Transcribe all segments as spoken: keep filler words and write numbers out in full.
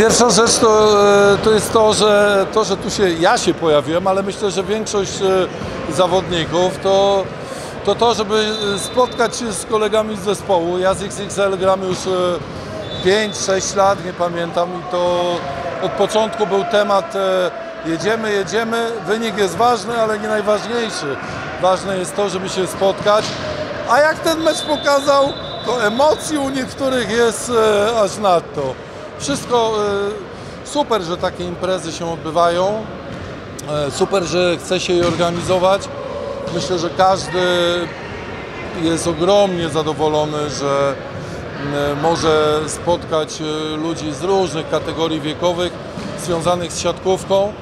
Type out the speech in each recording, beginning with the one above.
Pierwsza rzecz to, to jest to że, to, że tu się, ja się pojawiłem, ale myślę, że większość zawodników to to, to żeby spotkać się z kolegami z zespołu. Ja z X X L gram już pięć sześć lat, nie pamiętam, i to od początku był temat jedziemy, jedziemy, wynik jest ważny, ale nie najważniejszy. Ważne jest to, żeby się spotkać, a jak ten mecz pokazał, to emocji u niektórych jest aż nadto. Wszystko super, że takie imprezy się odbywają, super, że chce się je organizować. Myślę, że każdy jest ogromnie zadowolony, że może spotkać ludzi z różnych kategorii wiekowych związanych z siatkówką.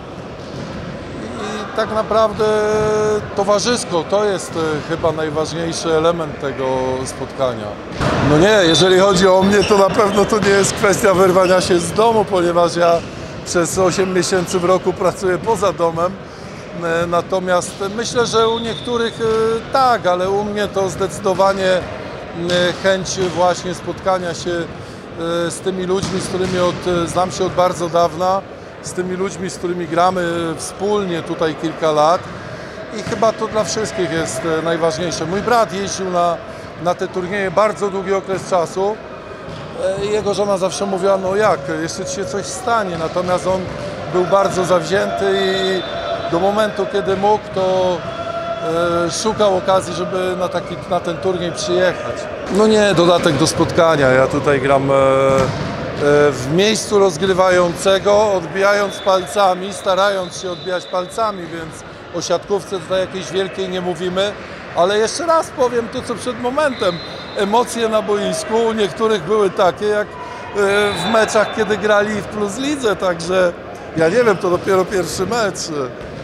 I tak naprawdę towarzysko to jest chyba najważniejszy element tego spotkania. No nie, jeżeli chodzi o mnie, to na pewno to nie jest kwestia wyrwania się z domu, ponieważ ja przez osiem miesięcy w roku pracuję poza domem. Natomiast myślę, że u niektórych tak, ale u mnie to zdecydowanie chęć właśnie spotkania się z tymi ludźmi, z którymi od, znam się od bardzo dawna, z tymi ludźmi, z którymi gramy wspólnie tutaj kilka lat, i chyba to dla wszystkich jest najważniejsze. Mój brat jeździł na, na te turnieje bardzo długi okres czasu. Jego żona zawsze mówiła, no jak, jeszcze ci się coś stanie, natomiast on był bardzo zawzięty i do momentu, kiedy mógł, to e, szukał okazji, żeby na, taki, na ten turniej przyjechać. No nie, dodatek do spotkania. Ja tutaj gram e, e, w miejscu rozgrywającego, odbijając palcami, starając się odbijać palcami, więc o siatkówce tutaj jakiejś wielkiej nie mówimy. Ale jeszcze raz powiem to, co przed momentem. Emocje na boisku u niektórych były takie, jak e, w meczach, kiedy grali w Plus Lidze, także ja nie wiem, to dopiero pierwszy mecz.